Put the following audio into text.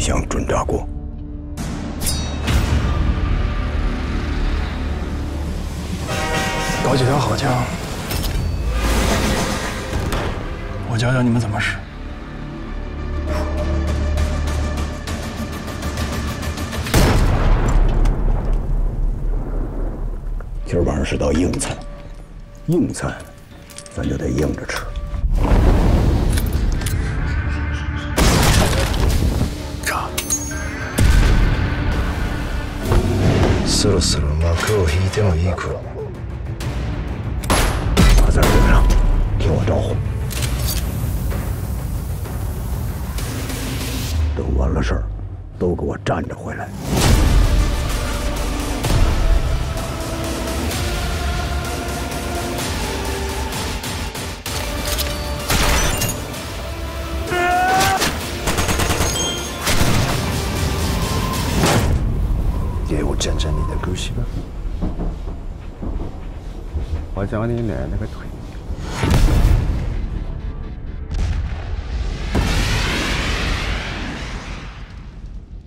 响准炸过。 搞几条好枪，我教教你们怎么使。 今儿晚上是道硬菜，硬菜，咱就得硬着吃。 そろそろ幕を引いてもいい頃。 马在顶上，听我招呼。等完了事儿，都给我站着回来。 给我讲讲你的故事吧。 我教你练那个腿。